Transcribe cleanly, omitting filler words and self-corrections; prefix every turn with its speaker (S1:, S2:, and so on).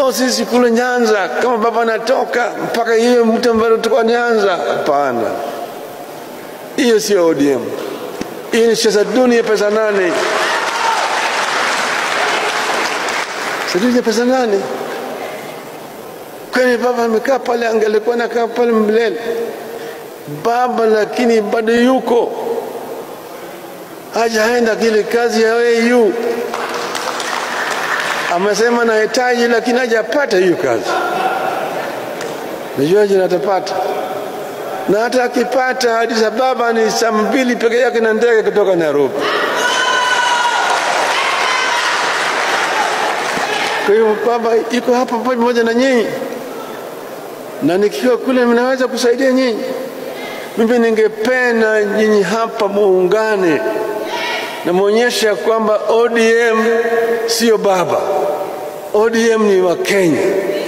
S1: sisi kule Nyanza kama baba anatoka mpaka hiyo mtu ambaye kutoka Nyanza. Hapana, hiyo sio ODM. Hiyo ni siasa duni ya pesa nane. Sisi ni pesa nane. Kwani baba amekaa pale, angelikuwa anakaa pale mbele baba, lakini bado yuko hajaenda kile kazi ya AU. Amesema nahitaji, lakini hajapata hiyo kazi. Najua je atapata, na hata akipata Addis Ababa ni saa 2 peke yake na ndege kutoka Nairobi. Kwa hiyo baba yuko hapa pamoja na nyinyi, na nikiwa kule mnaweza kusaidia nyinyi. Mimi ningependa nyinyi hapa muungane na muonyesha kwamba ODM sio baba. ODM ni wa Kenya.